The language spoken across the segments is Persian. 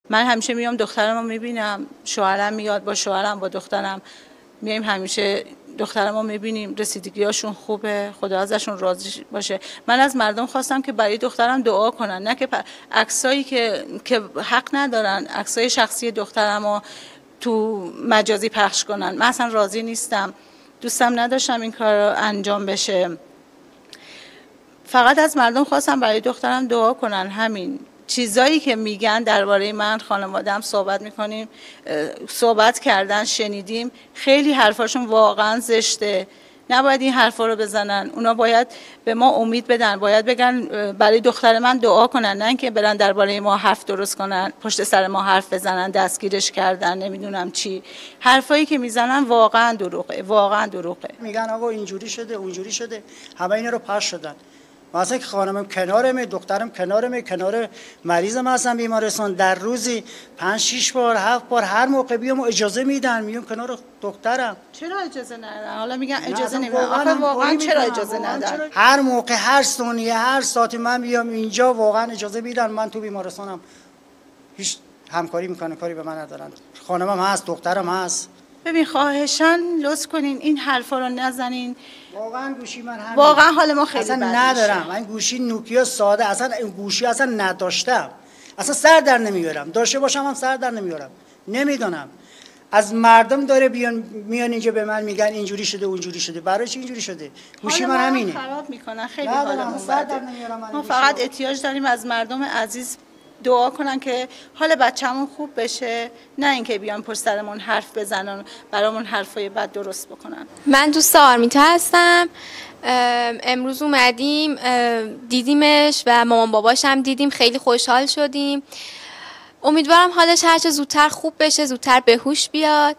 من همیشه میام دخترمو میبینم، شوهرم میاد، با شوهرم با دخترم میایم همیشه دخترمو میبینیم، رسیدگیاشون خوبه، خدا ازشون راضی باشه. من از مردم خواستم که برای دخترم دعا کنن، نه که عکسایی که حق ندارن عکسای شخصی دخترمو تو مجازی پخش کنن. من اصلا راضی نیستم، دوستم نداشتم این کار رو انجام بشه. فقط از مردم خواستم برای دخترم دعا کنن، همین. چیزایی که میگن درباره من، خانواده‌ام صحبت میکنیم، صحبت کردن، شنیدیم، خیلی حرفاشون واقعا زشته، نباید این حرفا رو بزنن. اونا باید به ما امید بدن، باید بگن برای دختر من دعا کنن، نه اینکه برن درباره ما حرف درست کنن، پشت سر ما حرف بزنن، دستگیرش کردن، نمیدونم چی. حرفایی که میزنن واقعا دروغه، واقعا دروغه. میگن آقا اینجوری شده اونجوری شده، همه اینا رو پخش شدن. مثلا که خانمم کنارمه، دخترم کنارمه، کنار مریضم هستم بیمارستان، در روزی 5-6 بار 7 بار هر موقع بیام اجازه میدن، میام کنار دخترم. چرا اجازه ندن؟ حالا میگن اجازه نمیدن. آخه واقعا چرا اجازه ندن؟ هر موقع، هر ثانیه، هر ساعتی من بیام اینجا واقعا اجازه میدن. من تو بیمارستانم، هیچ همکاری میکنن، کاری به من ندارن. خانمم هست، دخترم هست. ببین خواهشاً لطف کنین این حرفا رو نزنین. واقعا گوشی من همین، واقعا حال ما خیلی اصلا بد ندارم. میشه. من گوشی نوکیا ساده، اصلا این گوشی اصلا نداشتم، اصلا سر در نمیارم. داشته باشم هم سر در نمیارم. نمیدونم از مردم داره میان اینجا به من میگن اینجوری شده اونجوری شده. برای چی اینجوری شده؟ گوشی من همینه. خراب میکنن، خیلی حالمون بده. ما فقط فقط احتیاج داریم از مردم عزیز دعا کنن که حال بچه‌مون خوب بشه، نه اینکه بیان پشت سرمون حرف بزنن، برامون حرفای بد درست بکنن. من دوست آرمیتا هستم. امروز اومدیم دیدیمش و مامان باباش هم دیدیم، خیلی خوشحال شدیم. امیدوارم حالش هرچه زودتر خوب بشه، زودتر به هوش بیاد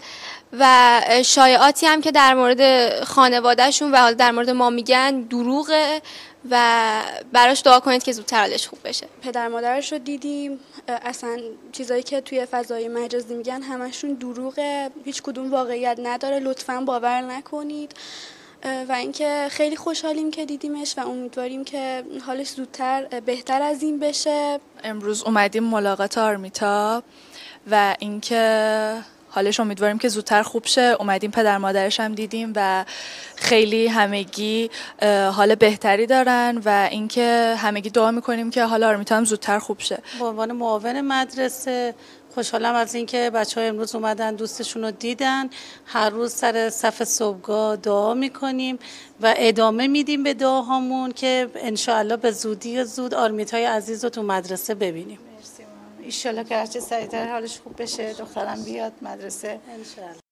و شایعاتی هم که در مورد خانوادهشون و حالا در مورد ما میگن دروغه و براش دعا کنید که زودتر حالش خوب بشه. پدر مادرش رو دیدیم، اصلا چیزایی که توی فضای مجازی میگن همشون دروغه، هیچ کدوم واقعیت نداره، لطفاً باور نکنید. و اینکه خیلی خوشحالیم که دیدیمش و امیدواریم که حالش زودتر بهتر از این بشه. امروز اومدیم ملاقات آرمیتا و اینکه حالش امیدواریم که زودتر خوب شه. اومدیم پدر مادرش هم دیدیم و خیلی همگی حال بهتری دارن و اینکه همگی دعا میکنیم که حال آرمیتا هم زودتر خوب شه. به عنوان معاون مدرسه خوشحالم از اینکه بچه‌ها امروز اومدن دوستشون رو دیدن. هر روز سر صف صبحگاه دعا میکنیم و ادامه میدیم به دعاهامون که انشاءالله به زودی زود آرمیتای عزیز رو تو مدرسه ببینیم. ان شاءالله که هرچه سریعتر حالش خوب بشه، دخترم بیاد مدرسه. انشاءالله.